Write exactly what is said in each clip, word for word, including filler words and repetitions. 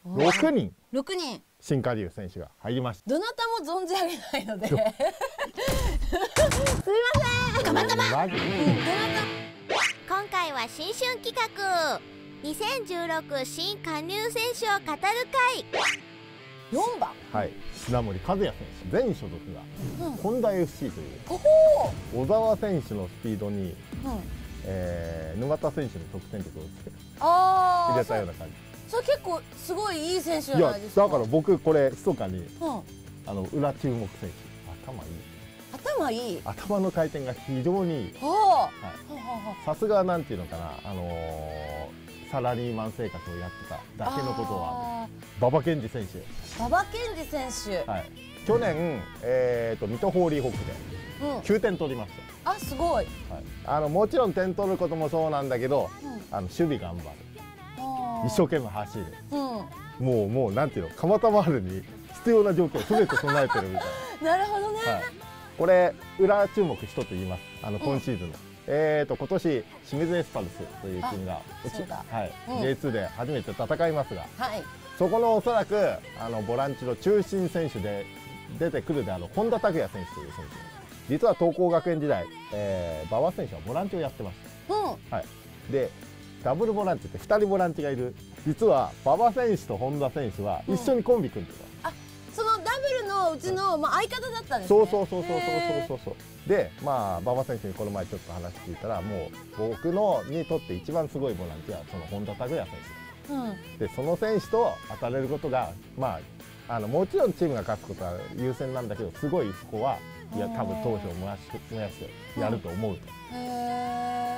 ろくにんろくにん新加入選手が入りました。 どなたも存じ上げないのですみません。ガバガバ。 マジ？ 今回は新春企画にせんじゅうろく新加入選手を語る会。 よんばん、 はい、砂森和也選手、前所属が、うん、本田 エフシー という小沢選手のスピードに、うん、えー、沼田選手の得点力をつけて入れたような感じ。 それ結構すごいいい選手じゃないですか。 いやだから僕これ密かに、うん、あの裏注目選手、頭いい頭いい頭の回転が非常にいい。さすがなんていうのかな、あのー、サラリーマン生活をやってただけのことは馬場健二選手馬場健二選手、 はい、去年、えー、と水戸ホーリーホックできゅうてん取りました。 うん、あすごい、はい、 あのもちろん点取ることもそうなんだけど、うん、あの守備頑張る、一生懸命走る、うん、もうもうなんていうの、蒲田丸に必要な条件を全て備えてるみたいな。 なるほどね、はい、 これ裏注目一つ言います。あの今シーズンの、うん、えーと今年清水エスパルスというチームがはい、うん、ジェイツー で初めて戦いますが、はい、そこのおそらくあのボランチの中心選手で出てくるであろう本田拓也選手という選手、実は東光学園時代、えー、馬場選手はボランチをやってました、うん、はい、でダブルボランチってふたりボランチがいる。実は馬場選手と本田選手は一緒にコンビ組んでた、うん、あそのダブルのうちの、まあ、相方だったんですね。 そうそうそうそうそうそうそう。でまあ馬場選手にこの前ちょっと話聞いたら、もう僕のにとって一番すごいボランチはその本田拓也選手、うん、でその選手と当たれることが、まああのもちろんチームが勝つことは優先なんだけど、すごいそこはいや多分闘志を燃やし燃やしてやると思うと、うん、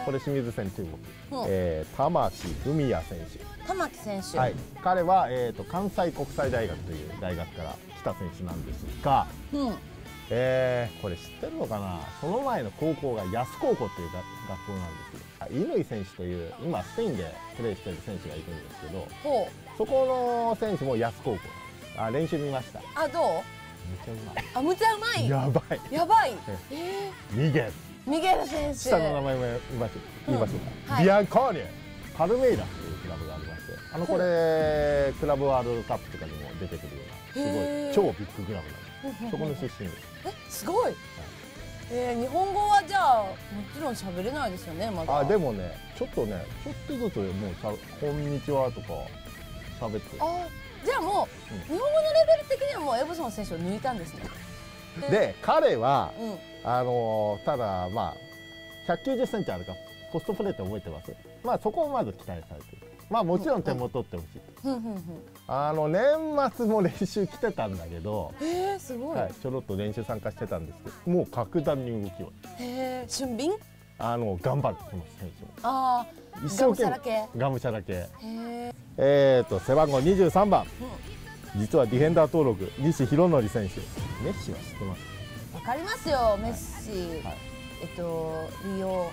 これ清水戦注目、うん、えー、玉木文也選手。 玉木選手、 はい、彼は、えー、と関西国際大学という大学から来た選手なんですが、うん、えー、これ知ってるのかな、その前の高校が安高校というが学校なんですよ。乾選手という今スペインでプレーしている選手がいるんですけど、そこの選手も安高校、あ練習見ました。 あどう？ めちゃうまい。 あむちゃうまい。 やばい。 やばい。えー、ミゲル。 ミゲル選手。 下の名前も言いましょう。言いましょうか。はい、ビアンコーニュ、パルメイラスというクラブがありまして、あのこれクラブワールドカップとかにも出てくるようなすごい超ビッグクラブなんです。そこの出身です。 えすごい。はい、えー、日本語はじゃあもちろん喋れないですよねまだ。 あでもねちょっとねちょっとずつもうさこんにちはとか喋ってる。 あじゃあもう、うん、日本語のレベル的にはもうエブソン選手を抜いたんですね。 で彼は、うん、あのー、ただまあひゃくきゅうじゅっセンチあるかポストプレーって覚えてます？まあそこをまず期待されてる。まあもちろん点も取ってほしい。あの年末も練習来てたんだけど、 へえすごい、はい、 ちょろっと練習参加してたんですけど、もう格段に動きは。 へえ俊敏？ あの頑張るこの選手も。 ああ一生懸命がむしゃら系。へえ。えっと背番号にじゅうさんばん、うん、実はディフェンダー登録西弘則選手。メッシは知ってます？ わかりますよメッシ、はい、えっとリオ。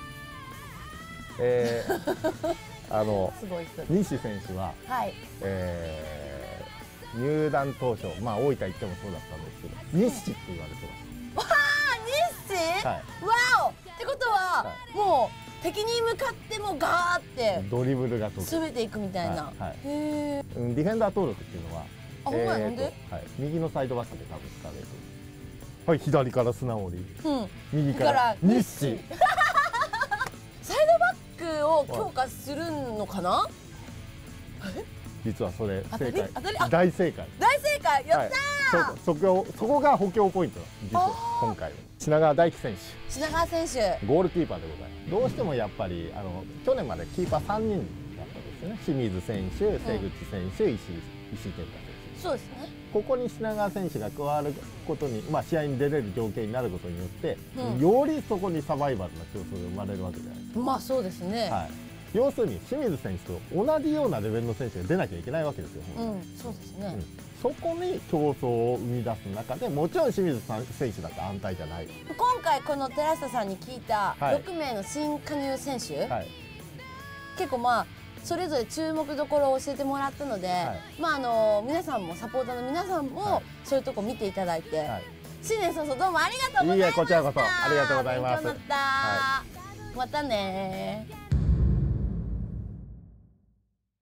えー、あの西選手は、はい、えー、入団当初、まあ大分行ってもそうだったんですけど、日誌って言われてます。 わあ、日誌？はい、わお。ってことは、はい、もう敵に向かってもガーってドリブルが詰めていくみたいな。はいはい、 へえ。ディフェンダー登録っていうのは、 あ、ほんまや、なんで？ はい、右のサイドバックで多分使われる。はい、左から素直に、うん、右から日誌。 を強化するのかな。 実はそれ正解、大正解、 大正解、やったー。 そこそこが補強ポイント。実は今回品川大輝選手、 品川選手ゴールキーパーでございます。どうしてもやっぱりあの去年までキーパーさんにんだったんですよね。清水選手、瀬口選手、石井石井健太選手。 そうですね。 ここに品川選手が加わることに、まあ試合に出れる条件になることによって、うん、よりそこにサバイバルな競争が生まれるわけじゃないですか。 まあそうですね。はい。 要するに清水選手と同じようなレベルの選手が出なきゃいけないわけですよ。 うん、そうですね、 うん、そこに競争を生み出す中でもちろん清水選手だって安泰じゃない。 今回この寺下さんに聞いたろくめいの新加入選手、はい、結構まあそれぞれ注目どころを教えてもらったので、はい、まああの皆さんもサポーターの皆さんもそういうとこ見ていただいて、はい、新年早々どうもありがとうございました。 いいえ、こちらこそありがとうございます。 勉強になった、はい、またね。